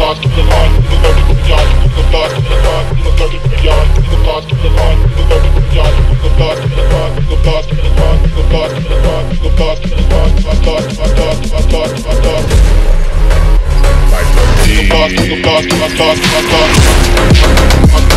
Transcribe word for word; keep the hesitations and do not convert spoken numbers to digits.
lost in the line, in the dirty beyond, the lost in the line, in the dirty beyond, the lost in the line, in the dirty beyond, the lost in the line, the lost in the line, the lost in the line, the lost in the line, I lost, I lost, I lost, I lost. The lost, the lost, I lost, I lost.